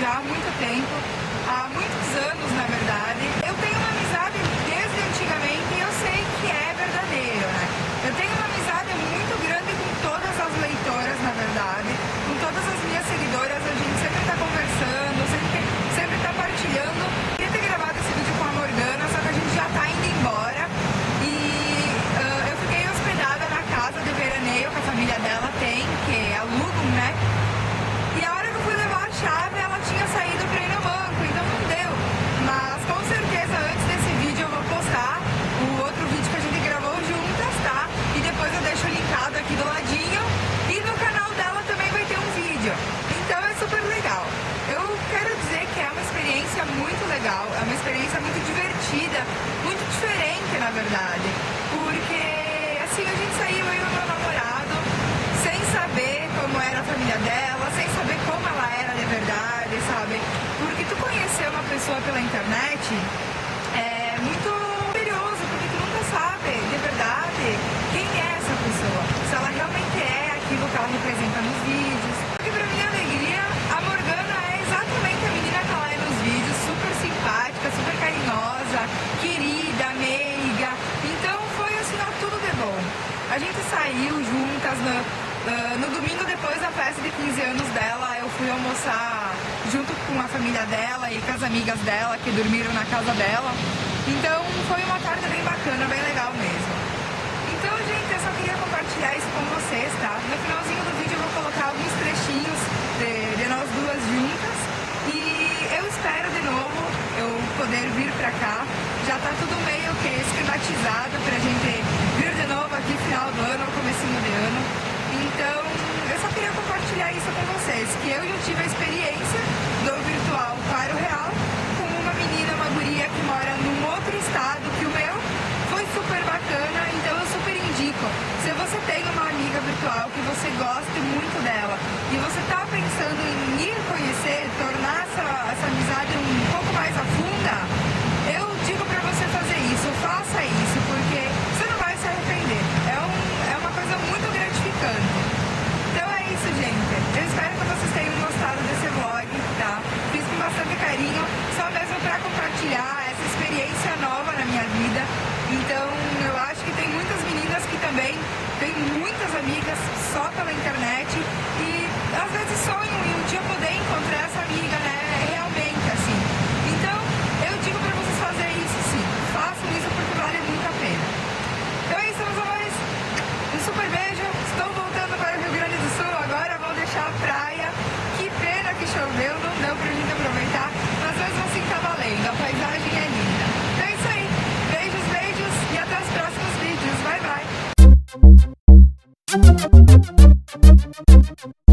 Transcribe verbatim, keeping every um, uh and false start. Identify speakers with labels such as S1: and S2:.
S1: já há muito tempo, há muitos anos na verdade. Eu tenho uma amizade desde antigamente e eu sei que é verdadeiro, né? Eu tenho uma amizade muito grande com todas as leitoras, na verdade, com todas as minhas seguidoras. A gente sempre tá conversando, sempre, sempre tá partilhando. Eu queria ter gravado esse vídeo com a Morgana, só que a gente já tá indo embora. E uh, eu fiquei hospedada na casa de veraneio que a família dela tem, que é alugam, né? E a hora que eu fui levar a chave, ela tinha saído pra ir no banco, então não deu. Mas com certeza antes desse vídeo eu vou postar o outro vídeo que a gente gravou juntas, tá? E depois eu deixo linkado aqui do ladinho. E no canal dela também vai ter um vídeo. Então é super legal. Eu quero dizer que é uma experiência muito legal, é uma experiência muito divertida, muito diferente na verdade. Porque assim, a gente saiu, eu e o meu namorado, sem saber como era a família dela, sem saber como ela era de verdade, sabe? Porque tu conhecer uma pessoa pela internet é muito curioso, porque tu nunca sabe de verdade quem é essa pessoa, se ela realmente é aquilo que ela representa nos vídeos. Porque pra minha alegria, a Morgana é exatamente a menina que ela é nos vídeos, super simpática, super carinhosa, querida, meiga. Então foi assim, ó, tudo de bom. A gente saiu juntas no, uh, no domingo depois da festa de quinze anos dela. Eu fui almoçar junto com a família dela e com as amigas dela que dormiram na casa dela. Então foi uma tarde bem bacana, bem legal mesmo. Então, gente, eu só queria compartilhar isso com vocês, tá? No finalzinho do vídeo eu vou colocar alguns trechinhos de, de nós duas juntas. E eu espero de novo eu poder vir pra cá. Já tá tudo meio que esquematizado pra gente vir de novo aqui final do ano, comecinho de ano. Então, eu só queria compartilhar isso com vocês, que eu já tive a experiência do virtual para o real com uma menina, uma guria que mora num outro estado que o meu. Foi super bacana, então eu super indico. Se você tem uma amiga virtual que você goste muito dela e você tá pensando em ir conhecer, tornar essa, essa amizade um pouco mais afunda, eu digo pra você fazer isso, faça isso, porque você não vai se arrepender. É, um, é uma coisa muito gratificante. Então é isso, gente. Eu espero que vocês tenham gostado desse vlog, tá? Fiz com bastante carinho, só mesmo pra compartilhar essa experiência nova na minha vida. Então eu acho que tem muitas meninas que também têm muitas amigas só pela internet e às vezes sonham em um dia poder encontrar essa amiga, né? Realmente, assim. Então eu digo pra vocês fazerem isso sim. Façam isso porque vale muito a pena. Então é isso, meus amores. Um super beijo. Estou voltando para o Rio Grande do Sul agora. Vou deixar a praia. Que pena que choveu, não deu pra gente aproveitar. Mas mesmo assim tá valendo. A paisagem é linda. Então é isso aí. Beijos, beijos e até os próximos vídeos. Bye, bye.